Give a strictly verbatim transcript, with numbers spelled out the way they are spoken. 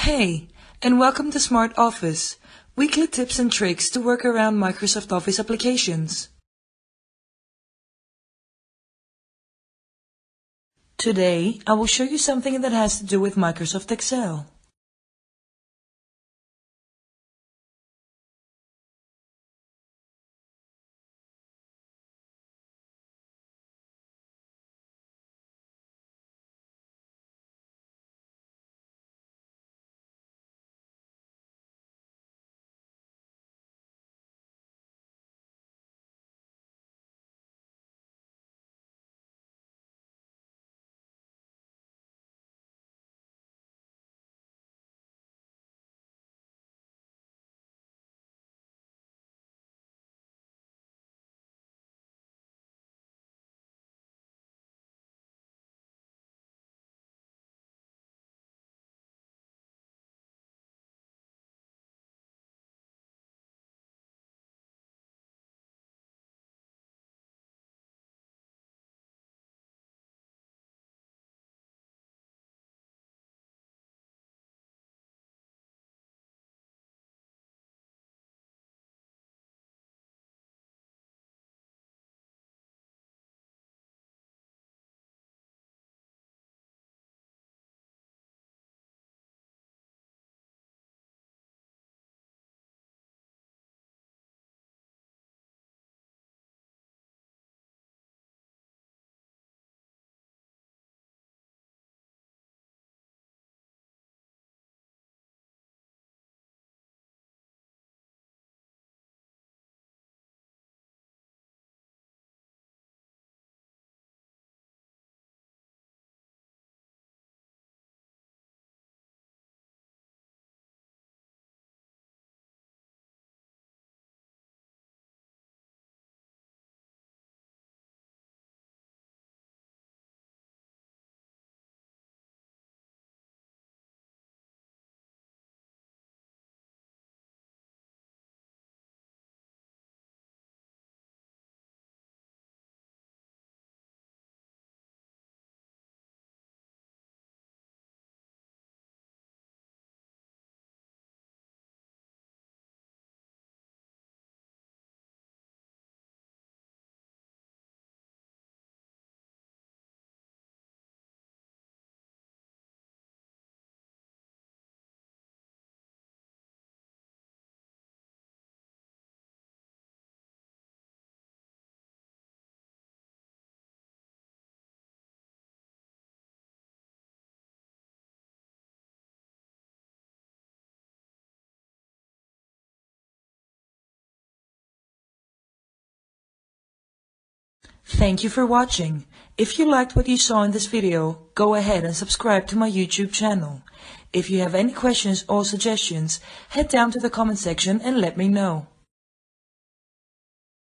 Hey, and welcome to Smart Office, weekly tips and tricks to work around Microsoft Office applications. Today, I will show you something that has to do with Microsoft Excel. Thank you for watching. If you liked what you saw in this video, go ahead and subscribe to my YouTube channel. If you have any questions or suggestions, head down to the comment section and let me know.